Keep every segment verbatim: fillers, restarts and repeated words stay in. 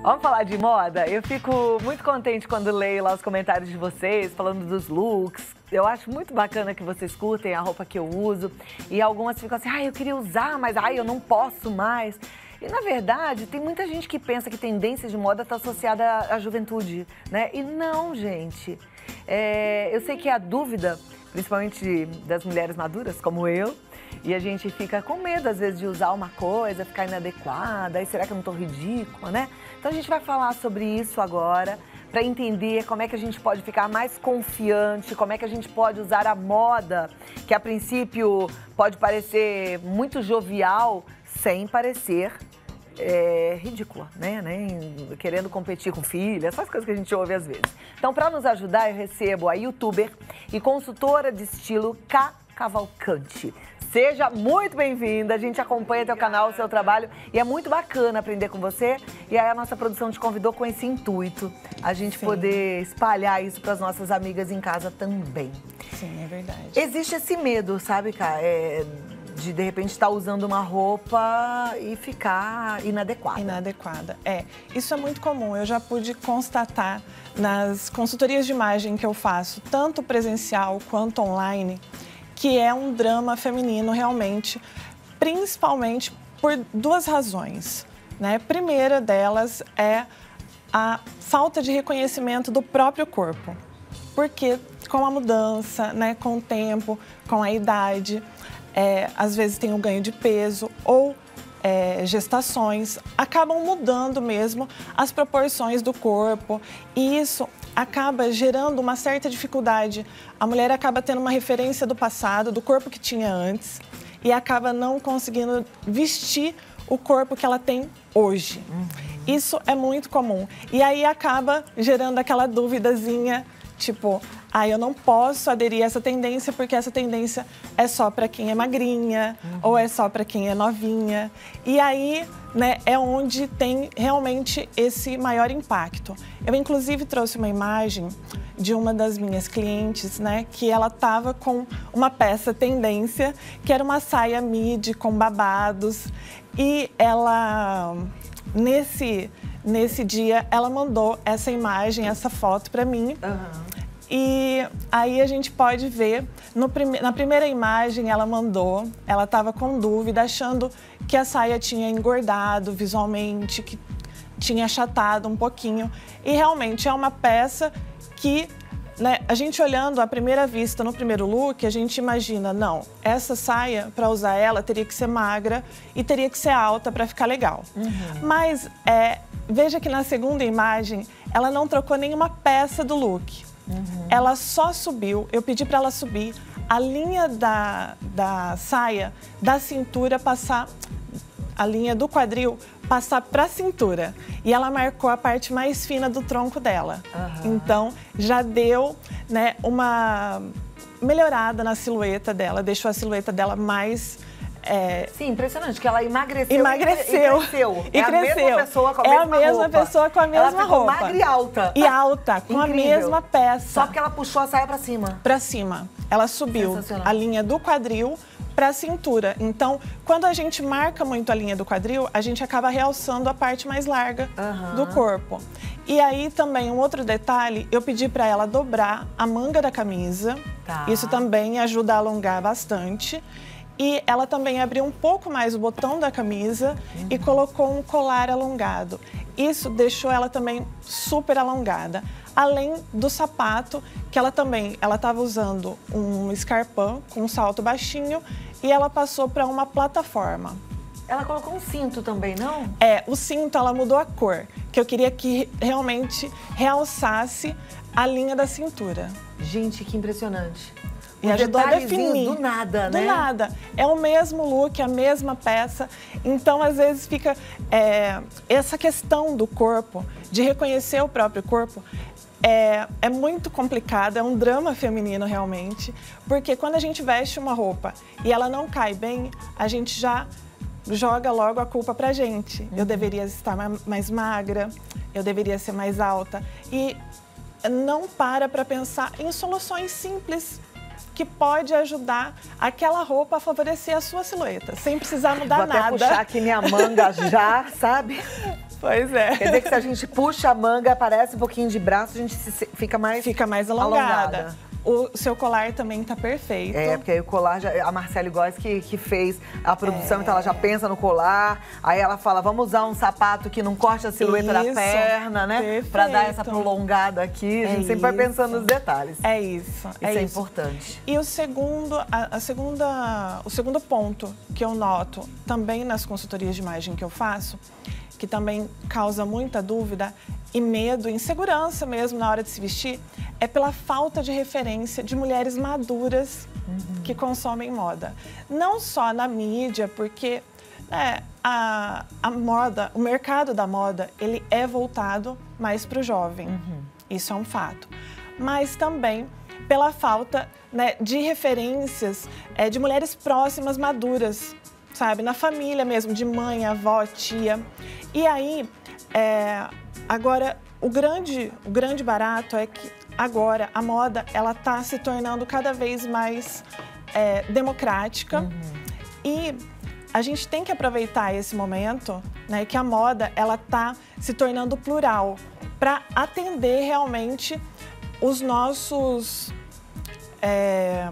Vamos falar de moda? Eu fico muito contente quando leio lá os comentários de vocês, falando dos looks. Eu acho muito bacana que vocês curtem a roupa que eu uso. E algumas ficam assim, ai, eu queria usar, mas ai, eu não posso mais. E, na verdade, tem muita gente que pensa que tendência de moda está associada à, à juventude, né? E não, gente. É, eu sei que a dúvida, principalmente das mulheres maduras, como eu, e a gente fica com medo, às vezes, de usar uma coisa, ficar inadequada, aí será que eu não tô ridícula, né? Então a gente vai falar sobre isso agora, para entender como é que a gente pode ficar mais confiante, como é que a gente pode usar a moda, que a princípio pode parecer muito jovial, sem parecer é, ridícula, né? Nem querendo competir com filha, essas coisas que a gente ouve às vezes. Então, para nos ajudar, eu recebo a youtuber e consultora de estilo Ká Cavalcante. Seja muito bem-vinda, a gente acompanha teu canal, o seu trabalho e é muito bacana aprender com você. E aí a nossa produção te convidou com esse intuito, a gente Sim. poder espalhar isso para as nossas amigas em casa também. Sim, é verdade. Existe esse medo, sabe, Ká? É, de de repente estar usando uma roupa e ficar inadequada. Inadequada, é. Isso é muito comum, eu já pude constatar nas consultorias de imagem que eu faço, tanto presencial quanto online, que é um drama feminino realmente, principalmente por duas razões, né? A primeira delas é a falta de reconhecimento do próprio corpo, porque com a mudança, né, com o tempo, com a idade, é, às vezes tem um ganho de peso ou é, gestações, acabam mudando mesmo as proporções do corpo e isso acaba gerando uma certa dificuldade. A mulher acaba tendo uma referência do passado, do corpo que tinha antes, e acaba não conseguindo vestir o corpo que ela tem hoje. Uhum. Isso é muito comum. E aí acaba gerando aquela duvidazinha, tipo, ah, eu não posso aderir a essa tendência porque essa tendência é só para quem é magrinha uhum. ou é só para quem é novinha. E aí, né, é onde tem realmente esse maior impacto. Eu, inclusive, trouxe uma imagem de uma das minhas clientes, né, que ela estava com uma peça tendência, que era uma saia midi com babados. E ela, nesse, nesse dia, ela mandou essa imagem, essa foto para mim. Uhum. E aí a gente pode ver, no prime... na primeira imagem ela mandou, ela estava com dúvida, achando que a saia tinha engordado visualmente, que tinha achatado um pouquinho. E realmente é uma peça que, né, a gente olhando à primeira vista no primeiro look, a gente imagina, não, essa saia, para usar ela, teria que ser magra e teria que ser alta para ficar legal. Uhum. Mas é, veja que na segunda imagem, ela não trocou nenhuma peça do look. Uhum. Ela só subiu, eu pedi para ela subir a linha da, da saia, da cintura passar, a linha do quadril passar para a cintura. E ela marcou a parte mais fina do tronco dela. Uhum. Então, já deu, né, uma melhorada na silhueta dela, deixou a silhueta dela mais... É... Sim, impressionante, que ela emagreceu, emagreceu e cresceu. E é cresceu. a mesma pessoa com a é mesma roupa. É a mesma roupa. pessoa com a mesma ela ficou roupa. magra e alta. E alta, com Incrível. a mesma peça. Só porque ela puxou a saia pra cima. Pra cima. Ela subiu a linha do quadril para a cintura. Então, quando a gente marca muito a linha do quadril, a gente acaba realçando a parte mais larga uhum. do corpo. E aí também um outro detalhe, eu pedi para ela dobrar a manga da camisa. Tá. Isso também ajuda a alongar bastante. E ela também abriu um pouco mais o botão da camisa uhum. e colocou um colar alongado. Isso deixou ela também super alongada. Além do sapato, que ela também, ela estava usando um escarpão com um salto baixinho e ela passou para uma plataforma. Ela colocou um cinto também, não? É, o cinto ela mudou a cor, que eu queria que realmente realçasse a linha da cintura. Gente, que impressionante. E um ajudou a definir. Do nada, né? Do nada. É o mesmo look, a mesma peça. Então, às vezes, fica é, essa questão do corpo, de reconhecer o próprio corpo, é, é muito complicado, é um drama feminino realmente. Porque quando a gente veste uma roupa e ela não cai bem, a gente já joga logo a culpa pra gente. Uhum. Eu deveria estar mais magra, eu deveria ser mais alta. E não para pra pensar em soluções simples que pode ajudar aquela roupa a favorecer a sua silhueta, sem precisar mudar Vou nada. Vou até puxar aqui minha manga já, sabe? Pois é. Quer dizer que se a gente puxa a manga, aparece um pouquinho de braço, a gente se, fica mais Fica mais alongada. alongada. O seu colar também tá perfeito. É, porque aí o colar, já, a Marcele Góes que, que fez a produção, é. Então ela já pensa no colar, aí ela fala, vamos usar um sapato que não corte a silhueta isso, da perna, né? Perfeito. Pra dar essa prolongada aqui, a gente é sempre vai pensando nos detalhes. É isso, isso é, é isso. importante. E o segundo, a, a segunda, o segundo ponto que eu noto também nas consultorias de imagem que eu faço, que também causa muita dúvida e medo, insegurança mesmo na hora de se vestir, é pela falta de referência de mulheres maduras uhum. que consomem moda. Não só na mídia, porque né, a, a moda, o mercado da moda, ele é voltado mais para o jovem. Uhum. Isso é um fato. Mas também pela falta né, de referências é, de mulheres próximas, maduras, sabe? Na família mesmo, de mãe, avó, tia. E aí, é, agora, o grande, o grande barato é que agora a moda, ela tá se tornando cada vez mais é, democrática. Uhum. E a gente tem que aproveitar esse momento, né, que a moda, ela tá se tornando plural, para atender realmente os nossos... É,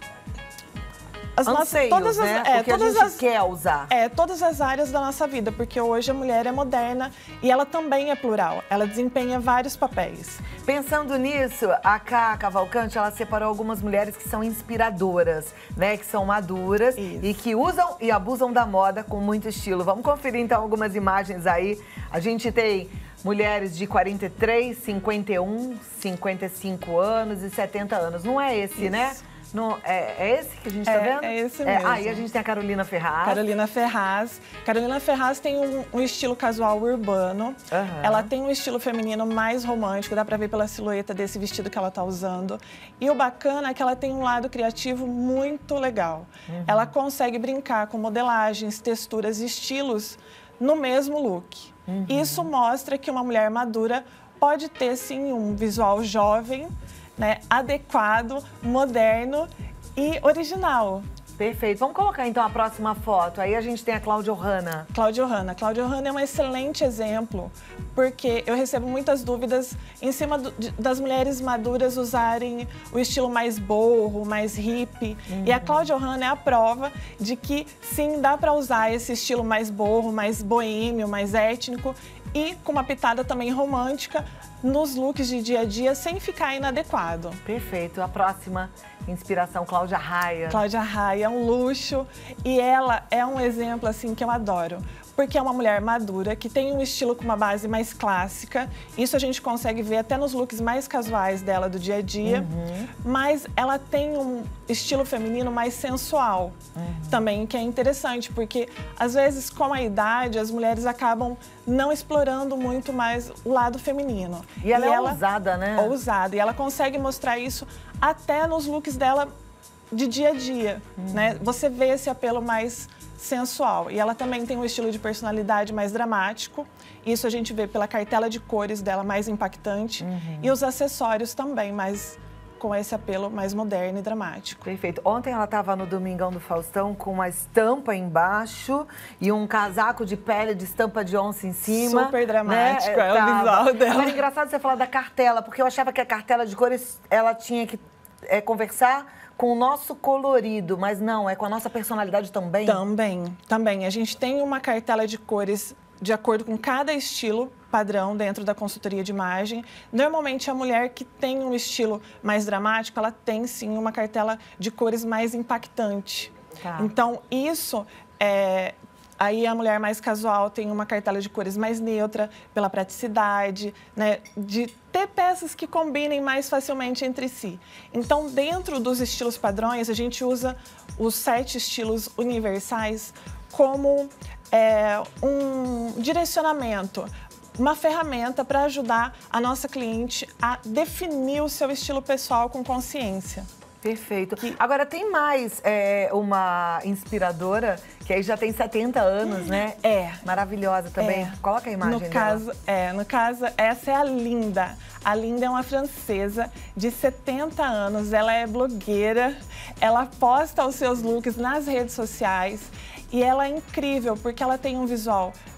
As anseios, todas as, né? É, Porque todas a gente as, quer usar. É, todas as áreas da nossa vida, porque hoje a mulher é moderna e ela também é plural. Ela desempenha vários papéis. Pensando nisso, a Ká Cavalcante, ela separou algumas mulheres que são inspiradoras, né? Que são maduras Isso. e que usam e abusam da moda com muito estilo. Vamos conferir, então, algumas imagens aí. A gente tem mulheres de quarenta e três, cinquenta e um, cinquenta e cinco anos e setenta anos. Não é esse, Isso. né? No, é, é esse que a gente tá é, vendo? É esse mesmo. É, aí a gente tem a Carolina Ferraz. Carolina Ferraz. Carolina Ferraz tem um, um estilo casual urbano. Uhum. Ela tem um estilo feminino mais romântico, dá pra ver pela silhueta desse vestido que ela tá usando. E o bacana é que ela tem um lado criativo muito legal. Uhum. Ela consegue brincar com modelagens, texturas e estilos no mesmo look. Uhum. Isso mostra que uma mulher madura pode ter, sim, um visual jovem, né, adequado, moderno e original. Perfeito. Vamos colocar então a próxima foto. Aí a gente tem a Cláudia Ohana. Cláudia Ohana. Cláudia Ohana é um excelente exemplo, porque eu recebo muitas dúvidas em cima do, de, das mulheres maduras usarem o estilo mais boho, mais hippie. Uhum. E a Cláudia Ohana é a prova de que sim, dá para usar esse estilo mais boho, mais boêmio, mais étnico e com uma pitada também romântica nos looks de dia a dia, sem ficar inadequado. Perfeito. A próxima inspiração, Cláudia Raia. Cláudia Raia é um luxo e ela é um exemplo assim que eu adoro. Porque é uma mulher madura, que tem um estilo com uma base mais clássica. Isso a gente consegue ver até nos looks mais casuais dela do dia a dia. Uhum. Mas ela tem um estilo feminino mais sensual uhum. também, que é interessante. Porque, às vezes, com a idade, as mulheres acabam não explorando muito mais o lado feminino. E ela e é ela, ousada, né? Ousada. E ela consegue mostrar isso até nos looks dela de dia a dia, uhum. né? Você vê esse apelo mais sensual. E ela também tem um estilo de personalidade mais dramático. Isso a gente vê pela cartela de cores dela mais impactante. Uhum. E os acessórios também, mais com esse apelo mais moderno e dramático. Perfeito. Ontem ela estava no Domingão do Faustão com uma estampa embaixo e um casaco de pele de estampa de onça em cima. Super dramático, né? É tava. o visual dela. Agora é engraçado você falar da cartela, porque eu achava que a cartela de cores, ela tinha que é, conversar com o nosso colorido, mas não, é com a nossa personalidade também? Também, também. A gente tem uma cartela de cores de acordo com cada estilo padrão dentro da consultoria de imagem. Normalmente, a mulher que tem um estilo mais dramático, ela tem, sim, uma cartela de cores mais impactante. Tá. Então, isso é... Aí a mulher mais casual tem uma cartela de cores mais neutra, pela praticidade, né, de ter peças que combinem mais facilmente entre si. Então, dentro dos estilos padrões, a gente usa os sete estilos universais como é, um direcionamento, uma ferramenta para ajudar a nossa cliente a definir o seu estilo pessoal com consciência. Perfeito. Que... Agora, tem mais é, uma inspiradora que aí já tem setenta anos, né? É. Maravilhosa também. É. Coloca a imagem no dela. Caso, é, no caso, essa é a Linda. A Linda é uma francesa de setenta anos. Ela é blogueira, ela posta os seus looks nas redes sociais e ela é incrível porque ela tem um visual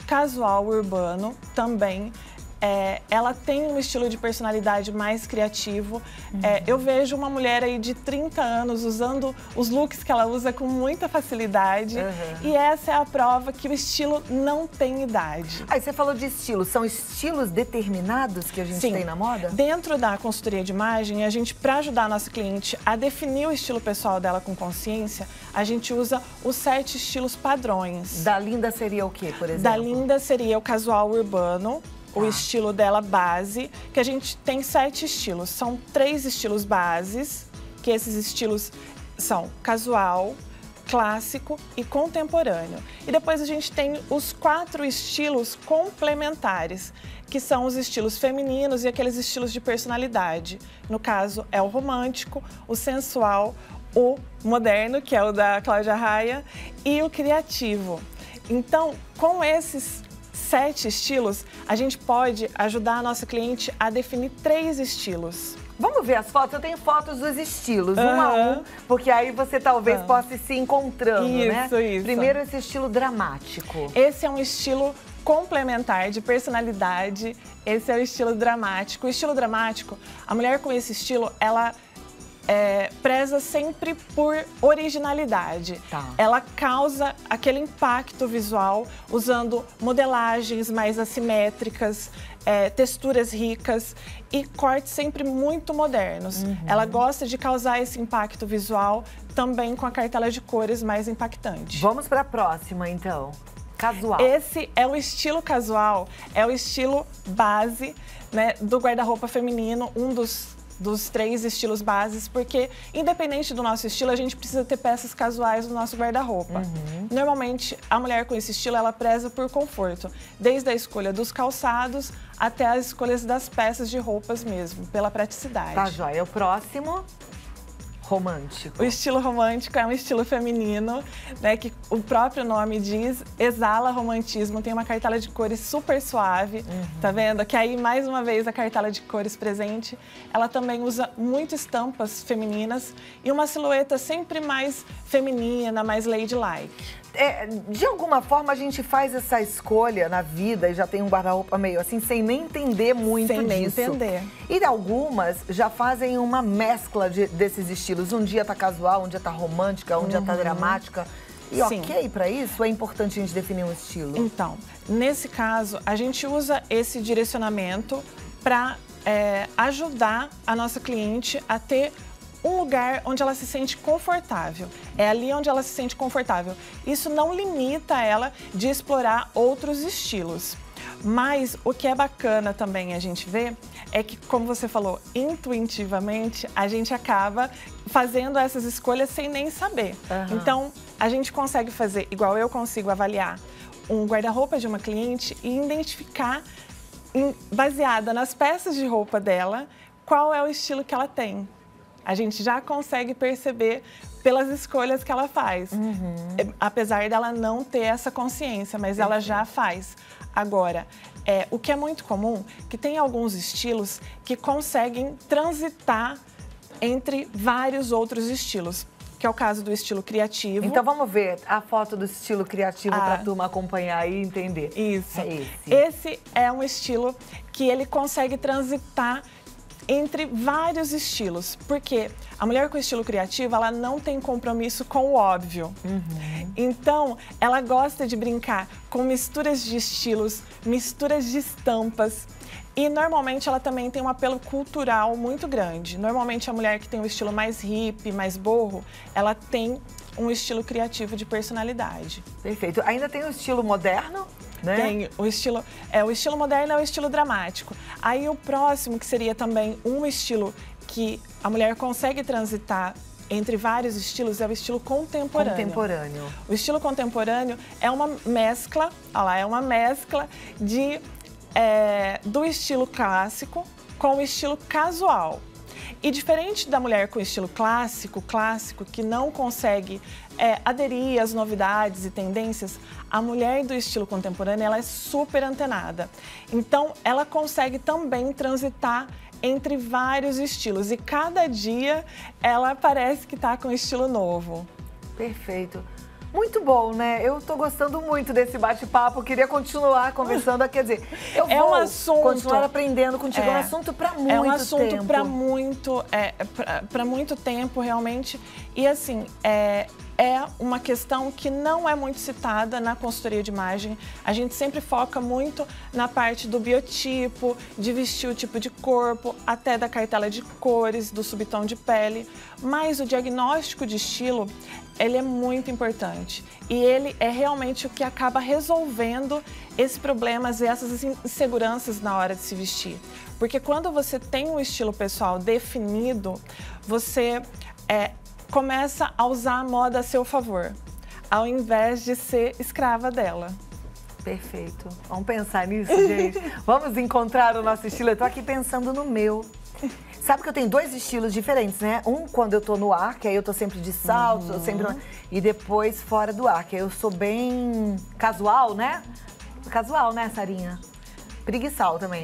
casual urbano também. É, ela tem um estilo de personalidade mais criativo. Uhum. É, eu vejo uma mulher aí de trinta anos usando os looks que ela usa com muita facilidade. Uhum. E essa é a prova que o estilo não tem idade. Aí você falou de estilos. São estilos determinados que a gente Sim. tem na moda? Dentro da consultoria de imagem, a gente, para ajudar a nossa cliente a definir o estilo pessoal dela com consciência, a gente usa os sete estilos padrões. Da Linda seria o quê, por exemplo? Da Linda seria o casual urbano. O ah. estilo dela base, que a gente tem sete estilos. São três estilos bases, que esses estilos são casual, clássico e contemporâneo. E depois a gente tem os quatro estilos complementares, que são os estilos femininos e aqueles estilos de personalidade. No caso, é o romântico, o sensual, o moderno, que é o da Cláudia Raia, e o criativo. Então, com esses sete estilos, a gente pode ajudar a nossa cliente a definir três estilos. Vamos ver as fotos? Eu tenho fotos dos estilos, uhum. um a um, porque aí você talvez uhum. possa ir se encontrando, isso, né? Isso, isso. Primeiro, esse estilo dramático. Esse é um estilo complementar de personalidade, esse é o estilo dramático. O estilo dramático, a mulher com esse estilo, ela É, preza sempre por originalidade. Tá. Ela causa aquele impacto visual usando modelagens mais assimétricas, é, texturas ricas e cortes sempre muito modernos. Uhum. Ela gosta de causar esse impacto visual também com a cartela de cores mais impactante. Vamos para a próxima, então. Casual. Esse é o estilo casual, é o estilo base, né, do guarda-roupa feminino, um dos dos três estilos bases, porque independente do nosso estilo, a gente precisa ter peças casuais no nosso guarda-roupa. Uhum. Normalmente, a mulher com esse estilo, ela preza por conforto, desde a escolha dos calçados até as escolhas das peças de roupas mesmo, pela praticidade. Tá, joia. O próximo... romântico. O estilo romântico é um estilo feminino, né, que o próprio nome diz, exala romantismo, tem uma cartela de cores super suave, uhum. tá vendo? Que aí, mais uma vez, a cartela de cores presente, ela também usa muito estampas femininas e uma silhueta sempre mais feminina, mais ladylike. É, de alguma forma, a gente faz essa escolha na vida e já tem um guarda-roupa meio assim, sem nem entender muito sem nem disso. entender. E algumas já fazem uma mescla de, desses estilos. Um dia tá casual, um dia tá romântica, um uhum. dia tá dramática. E Sim. ok para isso? É importante a gente definir um estilo? Então, nesse caso, a gente usa esse direcionamento para é, ajudar a nossa cliente a ter um lugar onde ela se sente confortável. É ali onde ela se sente confortável. Isso não limita ela de explorar outros estilos. Mas o que é bacana também a gente ver é que, como você falou, intuitivamente a gente acaba fazendo essas escolhas sem nem saber. Uhum. Então, a gente consegue fazer, igual eu consigo avaliar, um guarda-roupa de uma cliente e identificar, baseada nas peças de roupa dela, qual é o estilo que ela tem. A gente já consegue perceber pelas escolhas que ela faz. Uhum. Apesar dela não ter essa consciência, mas ela já faz. Agora, é, o que é muito comum, que tem alguns estilos que conseguem transitar entre vários outros estilos, que é o caso do estilo criativo. Então vamos ver a foto do estilo criativo ah, para a turma acompanhar e entender. Isso. É esse. Esse é um estilo que ele consegue transitar entre vários estilos, porque a mulher com estilo criativo, ela não tem compromisso com o óbvio. Uhum. Então, ela gosta de brincar com misturas de estilos, misturas de estampas. E, normalmente, ela também tem um apelo cultural muito grande. Normalmente, a mulher que tem um estilo mais hippie, mais boho, ela tem um estilo criativo de personalidade. Perfeito. Ainda tem o estilo moderno? Né? Tem o estilo, é, o estilo moderno é o estilo dramático. Aí o próximo, que seria também um estilo que a mulher consegue transitar entre vários estilos, é o estilo contemporâneo. Contemporâneo. O estilo contemporâneo é uma mescla, olha lá, é uma mescla de, é, do estilo clássico com o estilo casual. E diferente da mulher com estilo clássico, clássico, que não consegue é, aderir às novidades e tendências, a mulher do estilo contemporâneo, ela é super antenada. Então, ela consegue também transitar entre vários estilos. E cada dia, ela parece que está com um estilo novo. Perfeito. Muito bom, né? Eu tô gostando muito desse bate-papo, queria continuar conversando, quer dizer, eu é vou um assunto, continuar aprendendo contigo, é, é um assunto para muito tempo. É um assunto para muito, é, para muito tempo, realmente, e assim, é... é uma questão que não é muito citada na consultoria de imagem. A gente sempre foca muito na parte do biotipo, de vestir o tipo de corpo, até da cartela de cores, do subtom de pele. Mas o diagnóstico de estilo, ele é muito importante. E ele é realmente o que acaba resolvendo esses problemas e essas inseguranças na hora de se vestir. Porque quando você tem um estilo pessoal definido, você é, começa a usar a moda a seu favor, ao invés de ser escrava dela. Perfeito. Vamos pensar nisso, gente. Vamos encontrar o nosso estilo. Eu tô aqui pensando no meu. Sabe que eu tenho dois estilos diferentes, né? Um quando eu tô no ar, que aí eu tô sempre de salto, uhum. eu sempre... e depois fora do ar, que aí eu sou bem casual, né? Casual, né, Sarinha? Preguiçal também.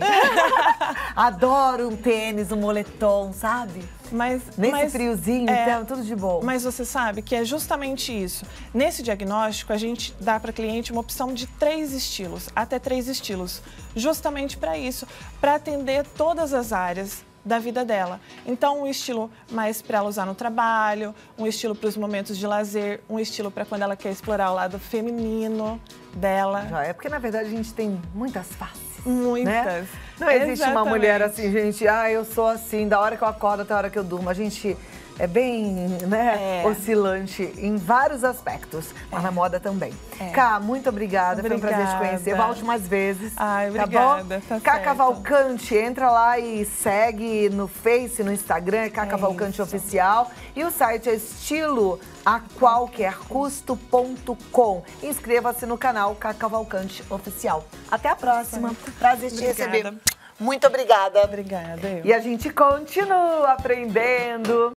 Adoro um tênis, um moletom, sabe? Mas, Nesse mas, friozinho, é, então, tudo de bom. Mas você sabe que é justamente isso. Nesse diagnóstico, a gente dá para a cliente uma opção de três estilos, até três estilos, justamente para isso, para atender todas as áreas da vida dela. Então, um estilo mais para ela usar no trabalho, um estilo para os momentos de lazer, um estilo para quando ela quer explorar o lado feminino dela. Já é porque, na verdade, a gente tem muitas faces. Muitas. Né? Não existe Exatamente. Uma mulher assim, gente, ah, eu sou assim, da hora que eu acordo até a hora que eu durmo. A gente é bem, né, é. oscilante em vários aspectos, mas é. na moda também. É. Cá, muito obrigada, obrigada, foi um prazer te conhecer. Volte mais vezes. Ai, tá obrigada, bom? Tá Cá Cavalcante, entra lá e segue no Face, no Instagram, é Cá Cavalcante Oficial. E o site é estilo a qualquer custo ponto com. Inscreva-se no canal Cá Cavalcante Oficial. Até a próxima. Certo. Prazer te obrigada. receber. Muito obrigada. Obrigada. Eu. E a gente continua aprendendo.